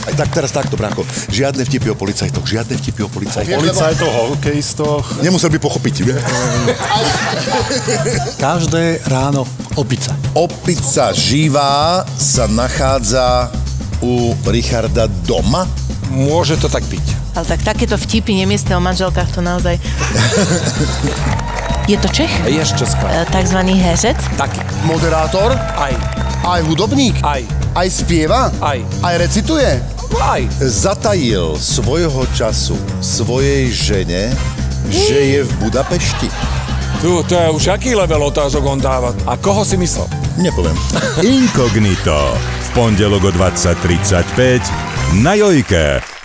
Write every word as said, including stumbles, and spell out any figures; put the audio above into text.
Tak teraz takto, Branko. Žiadne vtipy o policajtoch, žiadne vtipy o policajtoch. O policajtoch, o hokejistoch. Nemusel by pochopiť. Každé ráno opica. Opica živá sa nachádza u Richarda doma? Môže to tak byť. Ale tak takéto vtipy nemiestne o manželkách to naozaj... Je to Čech? Je z Česka. E, takzvaný herec? Taký. Moderátor? Aj. Aj hudobník? Aj. Aj spieva? Aj. Aj recituje? Aj. Zatajil svojho času svojej žene, že je v Budapešti. Tu, to je už aký level otázok on dáva. A koho si myslel? Nepoviem. Inkognito. V pondelok o dvadsať tridsaťpäť na Jojke.